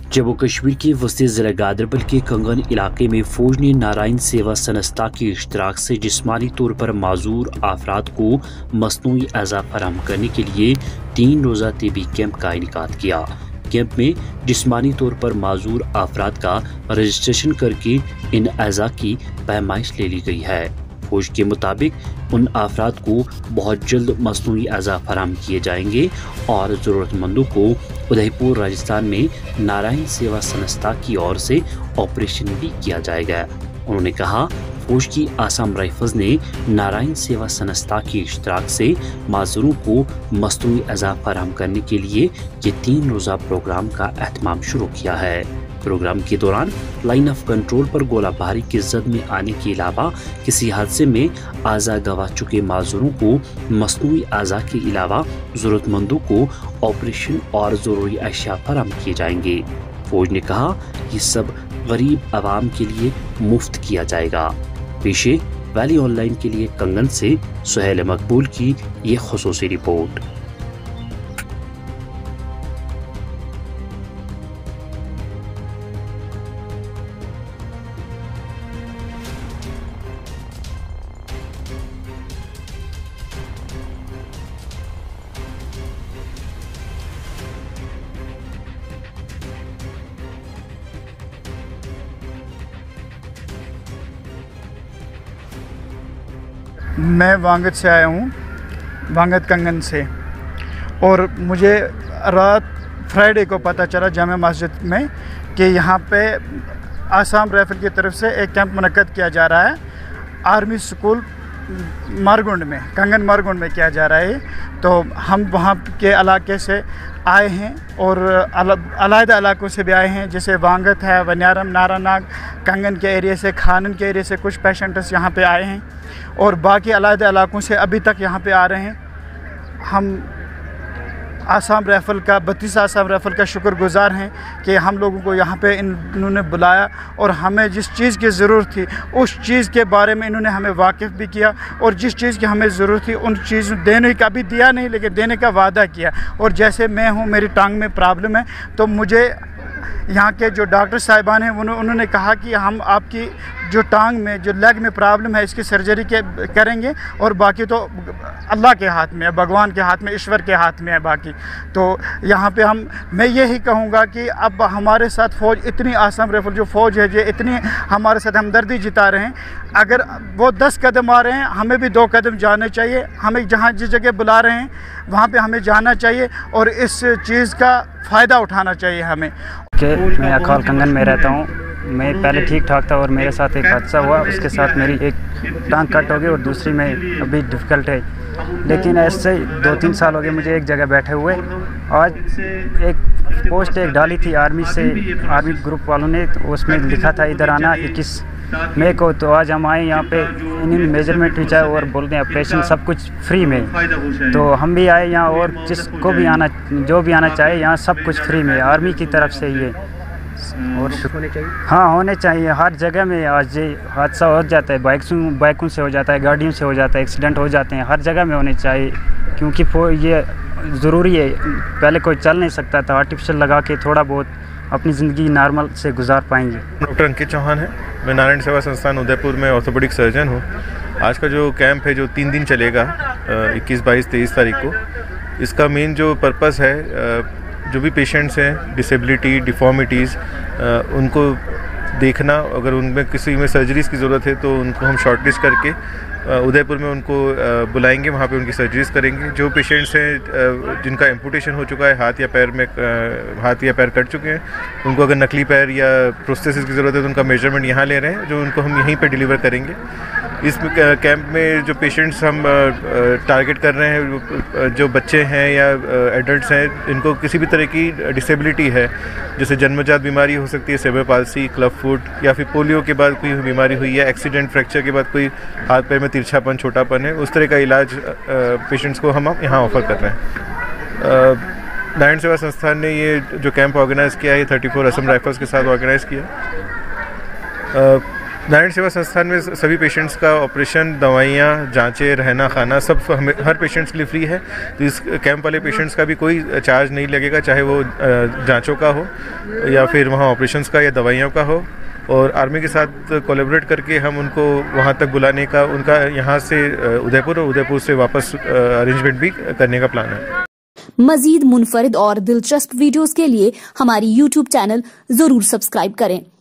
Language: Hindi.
जम्मू कश्मीर के वस्ती ज़िला गादरबल के कंगन इलाके में फौज ने नारायण सेवा संस्था के इश्तराक से जिस्मानी तौर पर माजूर अफराद को मसनूई अज़ा फराहम करने के लिए 3 रोज़ा तिबी कैंप का इनेकाद किया। कैंप में जिस्मानी तौर पर माजूर अफराद का रजिस्ट्रेशन करके इन अज़ा की पैमाइश ले ली गई है। फौज के मुताबिक उन अफराद को बहुत जल्द मसनूई अज़ा फराहम किए जाएंगे और ज़रूरतमंदों को उदयपुर राजस्थान में नारायण सेवा संस्था की ओर से ऑपरेशन भी किया जाएगा। उन्होंने कहा, फौज की आसाम राइफल्स ने नारायण सेवा संस्था के इश्तराक से माजूरों को मसनूई अज़ा फराहम करने के लिए ये 3 रोज़ा प्रोग्राम का एहतमाम शुरू किया है। प्रोग्राम के दौरान लाइन ऑफ कंट्रोल पर गोलाबारी की जद में आने के अलावा किसी हादसे में आज़ा गंवा चुके माजूरों को मसनूई अज़ा के अलावा ज़रूरतमंदों को ऑपरेशन और ज़रूरी अशिया फराहम किए जाएंगे। फौज ने कहा, ये सब गरीब आवाम के लिए मुफ्त किया जाएगा। पेशे वैली ऑनलाइन के लिए कंगन से सुहेल मकबूल की ये खुसूसी रिपोर्ट। मैं वांगत से आया हूँ, वांगत कंगन से, और मुझे रात फ्राइडे को पता चला जामा मस्जिद में कि यहाँ पे आसाम राइफल की तरफ से एक कैंप मुनक्कद किया जा रहा है। आर्मी स्कूल मारगुंड में, कंगन मारगुंड में किया जा रहा है। तो हम वहाँ के इलाके से आए हैं और अलग इलाकों से भी आए हैं, जैसे वांगत है, वन्यारम, नारानाग, कंगन के एरिया से, खानन के एरिया से कुछ पेशेंट्स यहाँ पे आए हैं और बाकी अलग इलाकों से अभी तक यहाँ पे आ रहे हैं। हम आसाम राइफल का 32 आसाम राइफल का शुक्रगुज़ार हैं कि हम लोगों को यहाँ पे इन्होंने बुलाया और हमें जिस चीज़ की ज़रूरत थी उस चीज़ के बारे में इन्होंने हमें वाकिफ़ भी किया, और जिस चीज़ की हमें ज़रूरत थी उन चीज़ देने का भी दिया नहीं, लेकिन देने का वादा किया। और जैसे मैं हूँ, मेरी टांग में प्रॉब्लम है, तो मुझे यहाँ के जो डॉक्टर साहिबान हैं उन्होंने कहा कि हम आपकी जो टांग में, जो लेग में प्रॉब्लम है, इसकी सर्जरी करेंगे और बाकी तो अल्लाह के हाथ में है, भगवान के हाथ में, ईश्वर के हाथ में है बाकी। तो यहाँ पे मैं यही कहूँगा कि अब हमारे साथ फ़ौज, इतनी आसाम राइफल जो फ़ौज है, जो इतनी हमारे साथ हमदर्दी जिता रहे हैं, अगर वो 10 कदम आ रहे हैं, हमें भी 2 कदम जाने चाहिए। हमें जहाँ जिस जगह बुला रहे हैं वहाँ पे हमें जाना चाहिए और इस चीज़ का फ़ायदा उठाना चाहिए हमें। मैं अकाल कंगन में रहता हूँ। मैं पहले ठीक ठाक था और मेरे साथ एक हादसा हुआ, उसके साथ मेरी एक टांग कट हो गई और दूसरी में अभी डिफ़िकल्ट है। लेकिन ऐसे 2-3 साल हो गए मुझे एक जगह बैठे हुए। आज एक पोस्ट एक डाली थी आर्मी से, आर्मी ग्रुप वालों ने, तो उसमें लिखा था इधर आना 21 मई को। तो आज हम आए यहाँ पे, इन्होंने मेजरमेंट खींचा और बोलते हैं ऑपरेशन सब कुछ फ्री में। तो हम भी आए यहाँ, और जिसको भी आना, जो भी आना चाहे, यहाँ सब कुछ फ्री में आर्मी की तरफ से ये। और होने चाहिए, हाँ होने चाहिए। हर जगह में आज ये हादसा हो जाता है, बाइकों से हो जाता है, गाड़ियों से हो जाता है, एक्सीडेंट हो जाते हैं। हर जगह में होने चाहिए, क्योंकि ये ज़रूरी है। पहले कोई चल नहीं सकता था, आर्टिफिशियल लगा के थोड़ा बहुत अपनी ज़िंदगी नॉर्मल से गुजार पाएंगे। डॉक्टर अंकित चौहान है, मैं नारायण सेवा संस्थान उदयपुर में ऑर्थोपेडिक सर्जन हूँ। आज का जो कैंप है, जो 3 दिन चलेगा, 21, 22, 23 तारीख को, इसका मेन जो पर्पस है, जो भी पेशेंट्स हैं, डिसेबिलिटी, डिफॉर्मिटीज़, उनको देखना। अगर उनमें किसी में सर्जरीज़ की ज़रूरत है तो उनको हम शॉर्टलिस्ट करके उदयपुर में उनको बुलाएंगे, वहाँ पे उनकी सर्जरीज़ करेंगे। जो पेशेंट्स हैं जिनका एम्पुटेशन हो चुका है, हाथ या पैर कट चुके हैं, उनको अगर नकली पैर या प्रोस्थेसिस की ज़रूरत है तो उनका मेजरमेंट यहाँ ले रहे हैं, जो उनको हम यहीं पे डिलीवर करेंगे। इस कैंप में जो पेशेंट्स हम टारगेट कर रहे हैं, जो बच्चे हैं या एडल्ट्स हैं, इनको किसी भी तरह की डिसेबिलिटी है, जैसे जन्मजात बीमारी हो सकती है, सेरेब्रल पाल्सी, क्लब फुट, या फिर पोलियो के बाद कोई बीमारी हुई है, एक्सीडेंट, फ्रैक्चर के बाद कोई हाथ पैर में तिरछापन, छोटापन है, उस तरह का इलाज पेशेंट्स को हम यहाँ ऑफ़र कर रहे हैं। नारायण सेवा संस्थान ने ये जो कैंप ऑर्गेनाइज़ किया है, 34 असम राइफल्स के साथ ऑर्गेनाइज़ किया। नारायण सेवा संस्थान में सभी पेशेंट्स का ऑपरेशन, दवाइयाँ, जांचें, रहना खाना सब हर पेशेंट्स के लिए फ्री है। तो इस कैंप वाले पेशेंट्स का भी कोई चार्ज नहीं लगेगा, चाहे वो जांचों का हो या फिर वहाँ ऑपरेशंस का या दवाइयों का हो। और आर्मी के साथ कोलैबोरेट करके हम उनको वहाँ तक बुलाने का, उनका यहाँ से उदयपुर और उदयपुर से वापस अरेंजमेंट भी करने का प्लान है। मजीद मुनफरिद और दिलचस्प वीडियोस के लिए हमारी YouTube चैनल जरूर सब्सक्राइब करें।